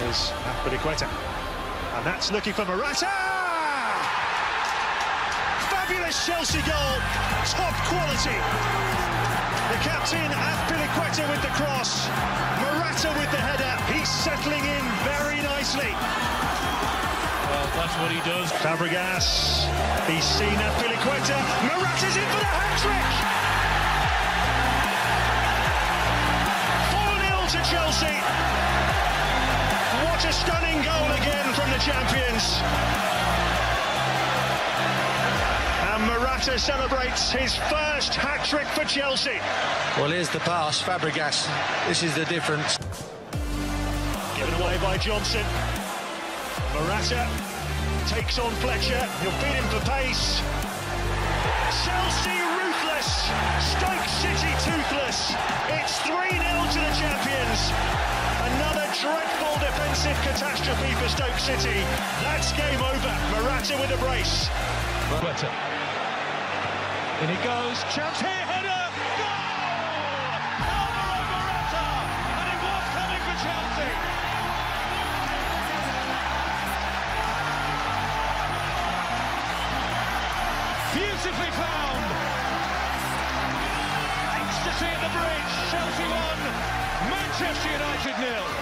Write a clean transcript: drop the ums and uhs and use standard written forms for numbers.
is Azpilicueta. And that's looking for Morata! Fabulous Chelsea goal, top quality. The captain, Azpilicueta with the cross, Morata with the header. He's settling in very nicely. Well, that's what he does. Fabregas, he's seen Azpilicueta. Morata's in for the hat-trick! 4-0 to Chelsea. What a stunning goal again from the champions. And Morata celebrates his first hat-trick for Chelsea. Well, here's the pass, Fabregas. This is the difference. Given away by Johnson. Morata takes on Fletcher. He'll beat him for pace. Chelsea ruthless. Stoke City toothless. It's 3-0 to the champions. Another dreadful defensive catastrophe for Stoke City. That's game over. Morata with a brace. Better. In he goes. Chance here. Header. Goal! Alvaro Morata. And it was coming for Chelsea. Beautifully found. Ecstasy at the bridge. Chelsea 1, Manchester United 0.